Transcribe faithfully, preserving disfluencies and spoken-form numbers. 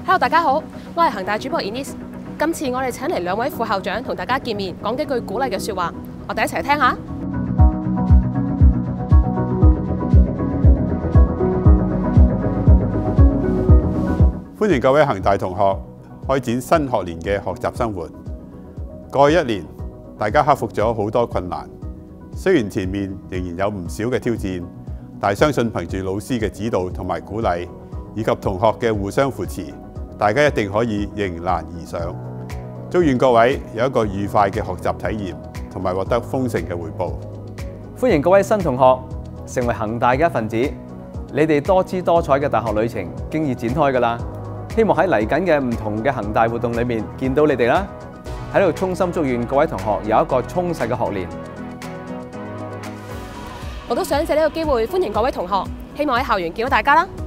Hello， 大家好，我係恒大主播 Ines。今次我哋請嚟兩位副校長同大家見面，講幾句鼓勵嘅説話，我哋一齊聽下。 歡迎各位恒大同學開展新學年嘅學習生活。過去一年，大家克服咗好多困難，雖然前面仍然有唔少嘅挑戰，但相信憑住老師嘅指導同埋鼓勵，以及同學嘅互相扶持，大家一定可以迎難而上。祝願各位有一個愉快嘅學習體驗，同埋獲得豐盛嘅回報。 歡迎各位新同學成為恒大嘅一份子，你哋多姿多彩嘅大學旅程經已展開㗎啦。希望喺嚟緊嘅唔同嘅恒大活動裏面見到你哋啦。喺度衷心祝願各位同學有一個充實嘅學年。 我都想借呢個機會歡迎各位同學，希望喺校園見到大家啦。